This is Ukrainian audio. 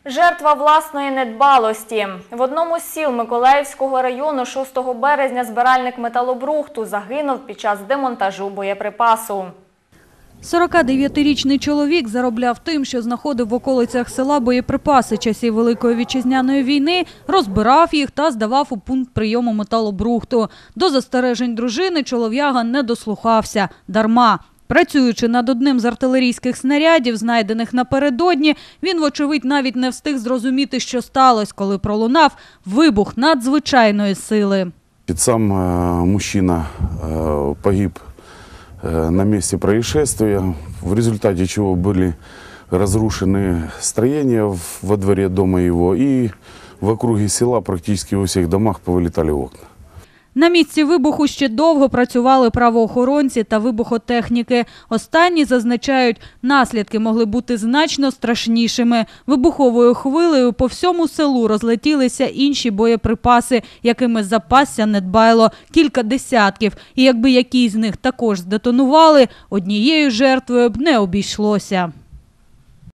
Жертва власної недбалості. В одному з сіл Миколаївського району 6 березня збиральник металобрухту загинув під час демонтажу боєприпасу. 49-річний чоловік заробляв тим, що знаходив в околицях села боєприпаси часів Великої Вітчизняної війни, розбирав їх та здавав у пункт прийому металобрухту. До застережень дружини чолов'яга не дослухався. Дарма. Працюючи над одним з артилерійських снарядів, знайдених напередодні, він, вочевидь, навіть не встиг зрозуміти, що сталося, коли пролунав вибух надзвичайної сили. Сам мужчина погиб на месте происшествия, в результате чего были разрушены строения во дворе дома его, и в округе села практически во всех домах повылетали окна. На місці вибуху ще довго працювали правоохоронці та вибухотехніки. Останні зазначають, наслідки могли бути значно страшнішими. Вибуховою хвилею по всьому селу розлетілися інші боєприпаси, якими запасся недбайло кілька десятків. І якби якісь з них також здетонували, однією жертвою б не обійшлося.